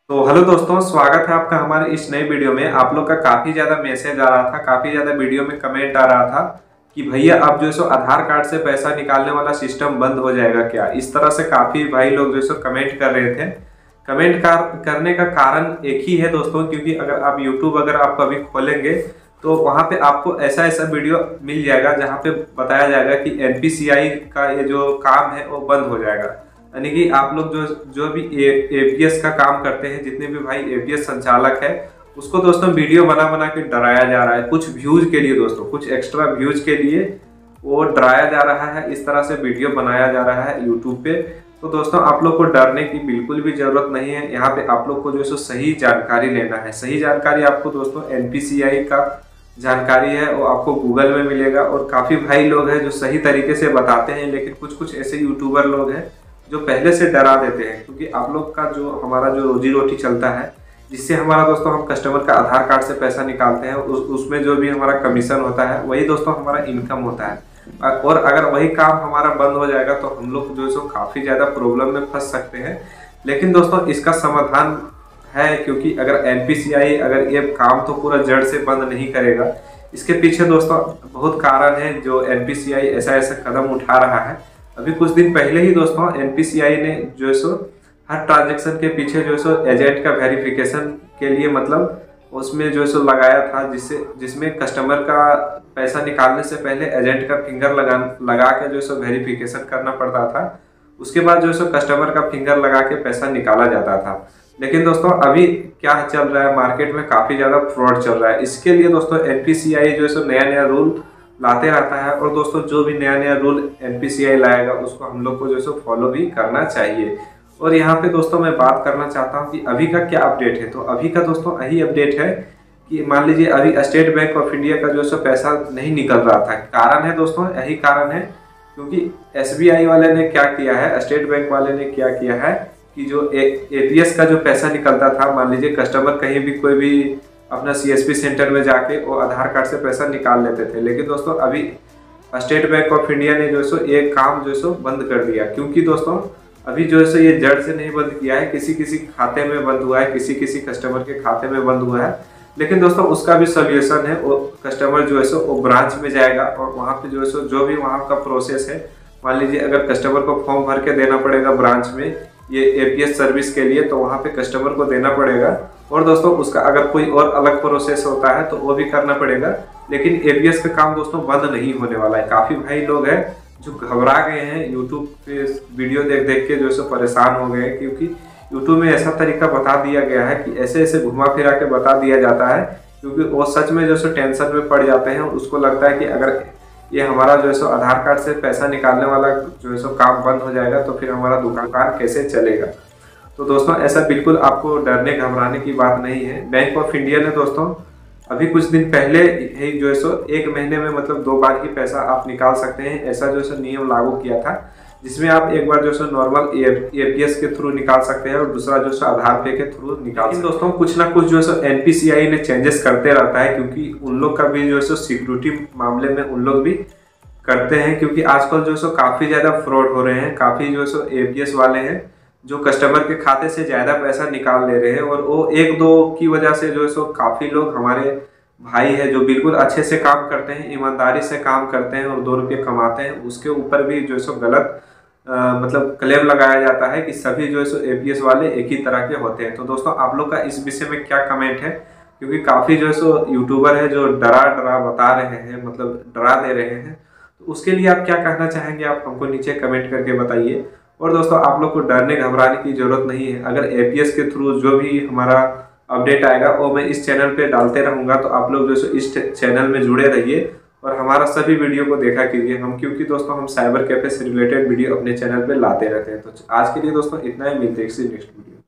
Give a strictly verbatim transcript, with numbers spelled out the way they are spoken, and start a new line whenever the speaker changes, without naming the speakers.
तो हेलो दोस्तों, स्वागत है आपका हमारे इस नए वीडियो में। आप लोग का काफ़ी ज़्यादा मैसेज आ रहा था, काफ़ी ज़्यादा वीडियो में कमेंट आ रहा था कि भैया अब जो है सो आधार कार्ड से पैसा निकालने वाला सिस्टम बंद हो जाएगा क्या। इस तरह से काफ़ी भाई लोग जो है सो कमेंट कर रहे थे। कमेंट कर, करने का कारण एक ही है दोस्तों, क्योंकि अगर आप यूट्यूब अगर आप कभी खोलेंगे तो वहाँ पे आपको ऐसा ऐसा वीडियो मिल जाएगा जहाँ पे बताया जाएगा कि एन पी सी आई का ये जो काम है वो बंद हो जाएगा। यानी कि आप लोग जो जो भी ए पी एस का काम करते हैं, जितने भी भाई ए पी एस संचालक है, उसको दोस्तों वीडियो बना बना के डराया जा रहा है कुछ व्यूज के लिए। दोस्तों कुछ एक्स्ट्रा व्यूज के लिए वो डराया जा रहा है, इस तरह से वीडियो बनाया जा रहा है यूट्यूब पे। तो दोस्तों आप लोग को डरने की बिल्कुल भी जरूरत नहीं है। यहाँ पे आप लोग को जो है सही जानकारी लेना है। सही जानकारी आपको दोस्तों एन पी सी आई का जानकारी है वो आपको गूगल में मिलेगा। और काफ़ी भाई लोग हैं जो सही तरीके से बताते हैं, लेकिन कुछ कुछ ऐसे यूट्यूबर लोग हैं जो पहले से डरा देते हैं। क्योंकि आप लोग का जो हमारा जो रोजी रोटी चलता है, जिससे हमारा दोस्तों हम कस्टमर का आधार कार्ड से पैसा निकालते हैं, उस उसमें जो भी हमारा कमीशन होता है वही दोस्तों हमारा इनकम होता है। और अगर वही काम हमारा बंद हो जाएगा तो हम लोग जो है सो काफ़ी ज़्यादा प्रॉब्लम में फंस सकते हैं। लेकिन दोस्तों इसका समाधान है, क्योंकि अगर एन पी सी आई अगर ये काम तो पूरा जड़ से बंद नहीं करेगा, इसके पीछे दोस्तों बहुत कारण है जो एन पी सी आई ऐसा ऐसा कदम उठा रहा है। अभी कुछ दिन पहले ही दोस्तों एन पी सी आई ने जो है सो हर ट्रांजैक्शन के पीछे जो है सो एजेंट का वेरिफिकेशन के लिए मतलब उसमें जो है सो लगाया था, जिससे जिसमें कस्टमर का पैसा निकालने से पहले एजेंट का फिंगर लगा लगा के जो है सो वेरिफिकेशन करना पड़ता था। उसके बाद जो है सो कस्टमर का फिंगर लगा के पैसा निकाला जाता था। लेकिन दोस्तों अभी क्या चल रहा है, मार्केट में काफ़ी ज़्यादा फ्रॉड चल रहा है। इसके लिए दोस्तों एन पी सी आई जो है सो नया नया रूल लाते रहता है। और दोस्तों जो भी नया नया rule N P C I लाएगा उसको हम लोग को जो है सो फॉलो भी करना चाहिए। और यहाँ पे दोस्तों मैं बात करना चाहता हूँ कि अभी का क्या अपडेट है। तो अभी का दोस्तों यही अपडेट है कि मान लीजिए अभी स्टेट बैंक ऑफ इंडिया का जो है सो पैसा नहीं निकल रहा था। कारण है दोस्तों, यही कारण है क्योंकि एस बी आई वाले ने क्या किया है, स्टेट बैंक वाले ने क्या किया है कि जो ए पी एस का जो पैसा निकलता था, मान लीजिए कस्टमर कहीं भी कोई भी अपना सी एस पी सेंटर में जाके वो आधार कार्ड से पैसा निकाल लेते थे। लेकिन दोस्तों अभी स्टेट बैंक ऑफ इंडिया ने जो है सो ये काम जो है सो बंद कर दिया। क्योंकि दोस्तों अभी जो है सो ये जड़ से नहीं बंद किया है, किसी किसी खाते में बंद हुआ है, किसी किसी कस्टमर के खाते में बंद हुआ है। लेकिन दोस्तों उसका भी सोल्यूशन है। वो कस्टमर जो है सो वो ब्रांच में जाएगा और वहाँ पे जो है सो जो भी वहाँ का प्रोसेस है, मान लीजिए अगर कस्टमर को फॉर्म भर के देना पड़ेगा ब्रांच में ये ए पी एस सर्विस के लिए, तो वहाँ पे कस्टमर को देना पड़ेगा। और दोस्तों उसका अगर कोई और अलग प्रोसेस होता है तो वो भी करना पड़ेगा। लेकिन ए पी एस का काम दोस्तों बंद नहीं होने वाला है। काफ़ी भाई लोग हैं जो घबरा गए हैं, यूट्यूब पे वीडियो देख देख के जो है सो परेशान हो गए, क्योंकि यूट्यूब में ऐसा तरीका बता दिया गया है कि ऐसे ऐसे घुमा फिरा के बता दिया जाता है। क्योंकि वो सच में जो है सो टेंशन में पड़ जाते हैं और उसको लगता है कि अगर ये हमारा जो है सो आधार कार्ड से पैसा निकालने वाला जो है सो काम बंद हो जाएगा तो फिर हमारा दुकान कैसे चलेगा। तो दोस्तों ऐसा बिल्कुल आपको डरने घबराने की बात नहीं है। बैंक ऑफ इंडिया ने दोस्तों अभी कुछ दिन पहले ही जो है सो एक महीने में मतलब दो बार ही पैसा आप निकाल सकते हैं, ऐसा जो है सो नियम लागू किया था, जिसमें आप एक बार जो है सो नॉर्मल ए पी एस के थ्रू निकाल सकते हैं और दूसरा जो है आधार पे के थ्रू निकाल सकते हैं। दोस्तों कुछ ना कुछ जो है सो एन पी सी आई ने चेंजेस करते रहता है, क्योंकि उन लोग का भी जो है सो सिक्योरिटी मामले में उन लोग भी करते हैं। क्योंकि आजकल जो है सो काफ़ी ज़्यादा फ्रॉड हो रहे हैं। काफ़ी जो है सो ए पी एस वाले हैं जो कस्टमर के खाते से ज़्यादा पैसा निकाल ले रहे हैं। और वो एक दो की वजह से जो है सो काफ़ी लोग हमारे भाई है जो बिल्कुल अच्छे से काम करते हैं, ईमानदारी से काम करते हैं और दो रुपये कमाते हैं, उसके ऊपर भी जो है सो गलत आ, मतलब क्लेम लगाया जाता है कि सभी जो है सो ए पी एस वाले एक ही तरह के होते हैं। तो दोस्तों आप लोग का इस विषय में क्या कमेंट है, क्योंकि काफ़ी जो है सो यूट्यूबर है जो डरा डरा बता रहे हैं, मतलब डरा दे रहे हैं। तो उसके लिए आप क्या कहना चाहेंगे, आप हमको नीचे कमेंट करके बताइए। और दोस्तों आप लोग को डरने घबराने की जरूरत नहीं है। अगर ए पी एस के थ्रू जो भी हमारा अपडेट आएगा वो मैं इस चैनल पे डालते रहूँगा, तो आप लोग जो है इस चैनल में जुड़े रहिए और हमारा सभी वीडियो को देखा कीजिए। हम क्योंकि दोस्तों हम साइबर कैफे से रिलेटेड वीडियो अपने चैनल पे लाते रहते हैं। तो आज के लिए दोस्तों इतना ही, मिलते हैं किसी नेक्स्ट वीडियो।